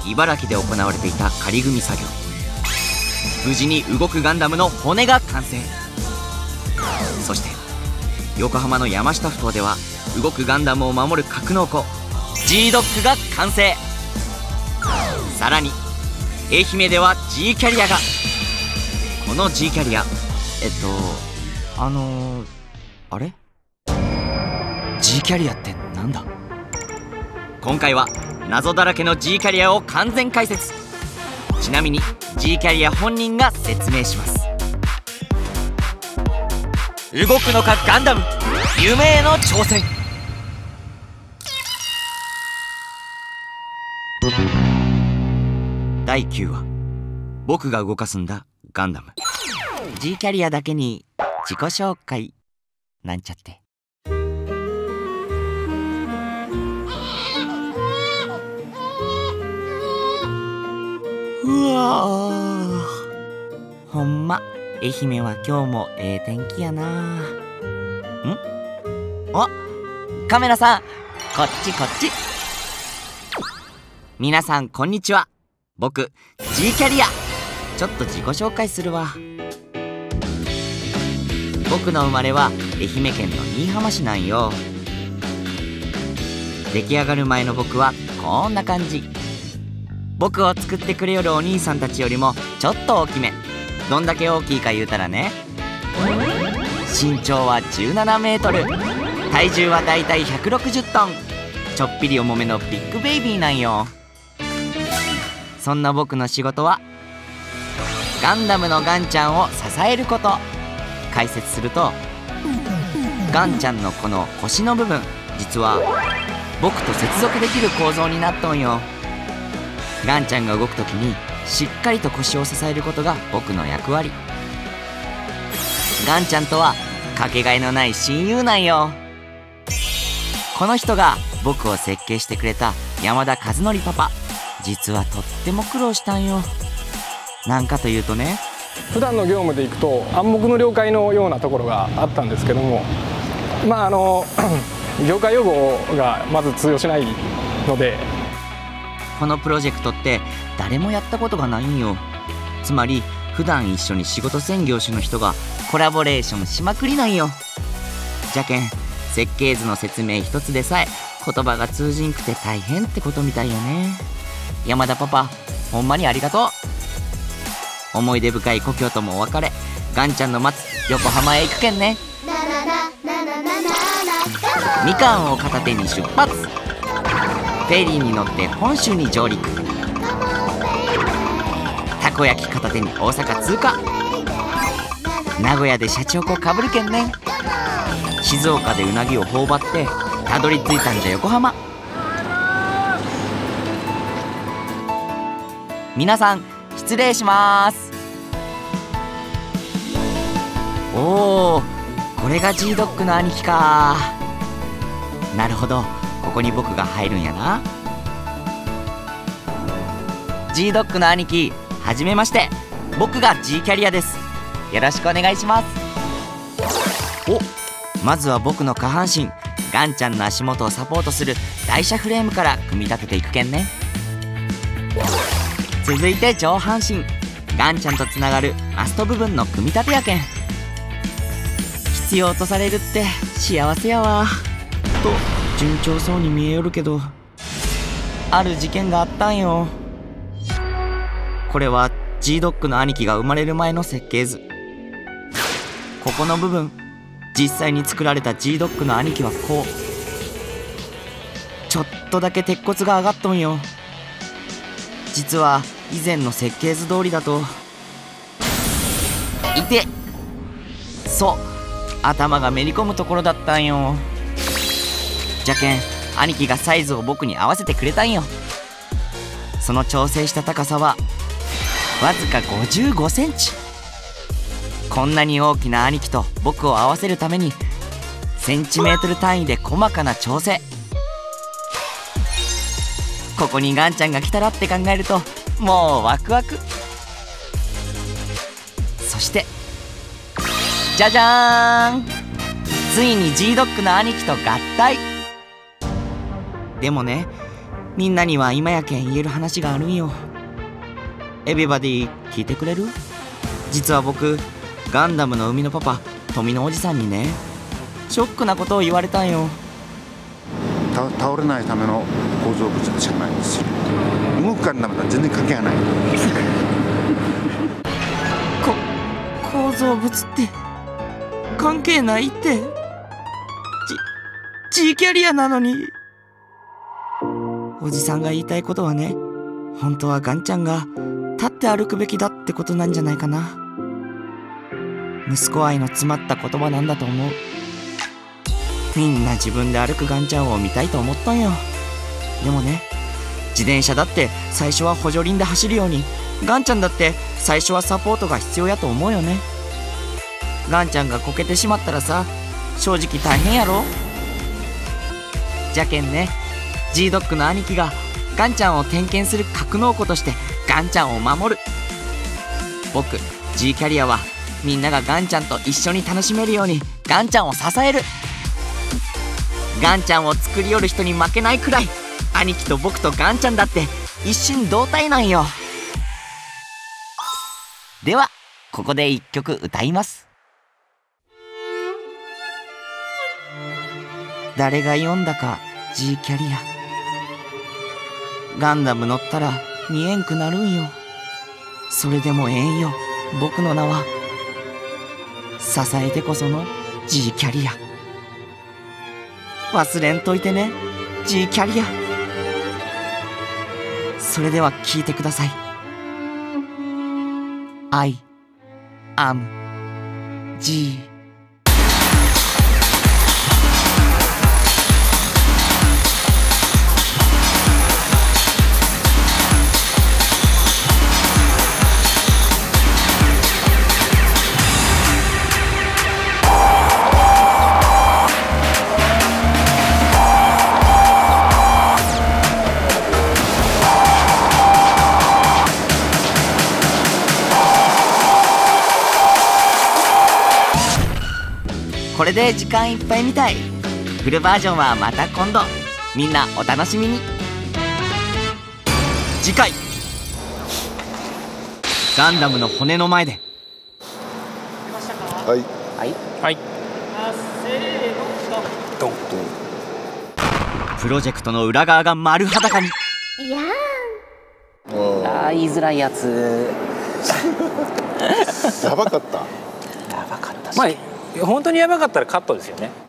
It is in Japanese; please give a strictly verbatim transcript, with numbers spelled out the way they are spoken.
茨城で行われていた仮組み作業。無事に動くガンダムの骨が完成。そして横浜の山下ふ頭では動くガンダムを守る格納庫 G ドックが完成。さらに愛媛では G キャリアが。この G キャリアえっとあのー、あれ G キャリアってなんだ。今回は謎だらけの G キャリアを完全解説。ちなみに G キャリア本人が説明します。動くのかガンダム、夢への挑戦。だいきゅうわ、僕が動かすんだガンダム。 G キャリアだけに自己紹介なんちゃって。うわー、ほんま愛媛は今日もええ天気やな。んあ、カメラさんこっちこっち。皆さんこんにちは。僕 G キャリア。ちょっと自己紹介するわ。僕の生まれは愛媛県の新居浜市なんよ。出来上がる前の僕はこんな感じ。僕を作ってくれよるお兄さんたちよりもちょっと大きめ。どんだけ大きいか言うたらね、身長はじゅうななメートル、体重はだいたいひゃくろくじゅっトン。ちょっぴり重めのビッグベイビーなんよ。そんな僕の仕事はガンダムのガンちゃんを支えること。解説すると、ガンちゃんのこの腰の部分、実は僕と接続できる構造になっとんよ。ガンちゃんが動くときにしっかりと腰を支えることが僕の役割。ガンちゃんとはかけがえのない親友なんよ。この人が僕を設計してくれた山田和則パパ。実はとっても苦労したんよ。なんかというとね、 普段の業務で行くと暗黙の了解のようなところがあったんですけども、まああの業界用語がまず通用しないので。 このプロジェクトって誰もやったことがないんよ。つまり普段一緒に仕事せん業種の人がコラボレーションしまくりなんよ。じゃけん設計図の説明一つでさえ言葉が通じんくて大変ってことみたいよね。山田パパほんまにありがとう。思い出深い故郷ともお別れ。ガンちゃんの待つ横浜へ行くけんね。みかんを片手に出発。フェリーに乗って本州に上陸。たこ焼き片手に大阪通過。名古屋でシャチホコかぶるけんね。静岡でうなぎを頬張ってたどり着いたんじゃ横浜。皆さん失礼します。おお、これが G ドックの兄貴か。なるほど、ここに僕が入るんやな。 G ドックの兄貴、はじめまして。僕が G キャリアです。よろしくお願いします。お、まずは僕の下半身ガンちゃんの足元をサポートする台車フレームから組み立てていくけんね。続いて上半身、ガンちゃんとつながるマスト部分の組み立てやけん。必要とされるって幸せやわ。と順調そうに見えよるけど、ある事件があったんよ。これは G ドックの兄貴が生まれる前の設計図。ここの部分、実際に作られた G ドックの兄貴はこうちょっとだけ鉄骨が上がっとんよ。実は以前の設計図通りだと、いて、そう、頭がめり込むところだったんよ。じゃけん兄貴がサイズを僕に合わせてくれたんよ。その調整した高さはわずかごじゅうごセンチ。こんなに大きな兄貴と僕を合わせるためにセンチメートル単位で細かな調整。ここにガンちゃんが来たらって考えるともうワクワク。そしてじゃじゃーん、ついに G ドックの兄貴と合体。でもね、 みんなには今やけん言える話があるんよ。エビバディ聞いてくれる？実は僕ガンダムの生みのパパ富のおじさんにね、ショックなことを言われたんよ。 た倒れないための構造物じゃないんですよ。動くガンダムとは全然関係がない。 こ構造物って関係ないって。G, G キャリアなのに。おじさんが言いたいことはね、本当はガンちゃんが立って歩くべきだってことなんじゃないかな。息子愛の詰まった言葉なんだと思う。みんな自分で歩くガンちゃんを見たいと思ったんよ。でもね、自転車だって最初は補助輪で走るように、ガンちゃんだって最初はサポートが必要やと思うよね。ガンちゃんがこけてしまったらさ、正直大変やろ。じゃけんね、 G ドッグの兄貴がガンちゃんを点検する格納庫としてガンちゃんを守る。僕 G キャリアはみんながガンちゃんと一緒に楽しめるようにガンちゃんを支える。ガンちゃんを作り寄る人に負けないくらい、兄貴と僕とガンちゃんだって一心同体なんよ。ではここで一曲歌います。誰が読んだか G キャリア。ガンダム乗ったら見えんくなるんよ。それでもええんよ、僕の名は。支えてこその G キャリア。忘れんといてね G キャリア。それでは聞いてください。 I am G。これで時間いっぱいみたい。フルバージョンはまた今度。みんなお楽しみに。次回、ガンダムの骨の前で。 はいはいはい。ドンプロジェクトの裏側が丸裸に。 いやーあー言いづらいやつ。 やばかった。 やばかったし、 まあ本当にやばかったらカットですよね。